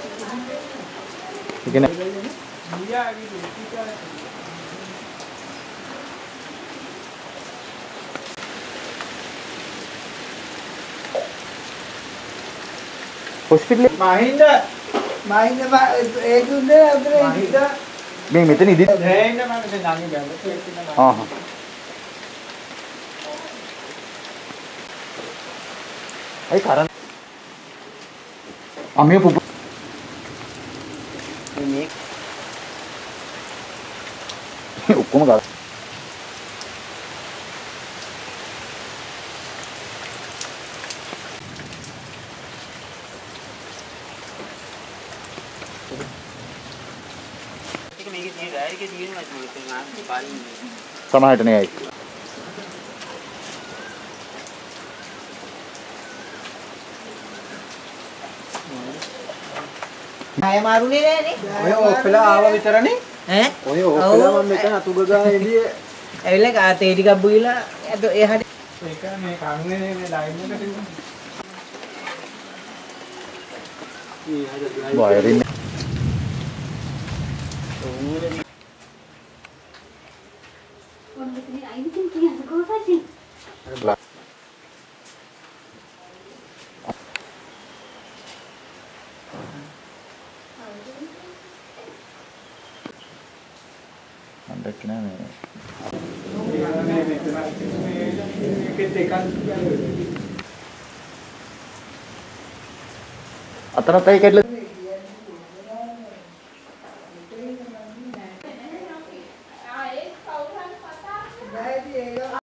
ඒ කියන්නේ hospital මහින්ද ඒ දුන්නේ අතරේ මහින්ද මේ මෙතන ඉදි නෑ ඉන්න මම දැන් නංගි බැලුවා ආහ් අයි කරන් අමිය පුපු මේ ඔක්කොම ගාලා සමහරට නේ ඇයි අය මාරුනේ නෑනේ. ඔය ඔප්පලා ආව විතරනේ ඈ? ඔය ඔප්පලා මම මෙතන අතු ගගා එළියේ ඇවිල්ලා කාතේ ටිකක් බුයිලා එහාට ඒක මේ කන්නේ මේ ලයින් එකට තිබුණා වයරින් අන්දක් නෑ මේ අතනත් ඇයි කැඩලා